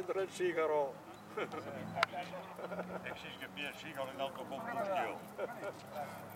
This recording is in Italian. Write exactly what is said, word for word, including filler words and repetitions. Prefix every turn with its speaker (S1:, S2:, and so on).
S1: dentro il sigaro.
S2: E si scappia il sigaro in autocombustione.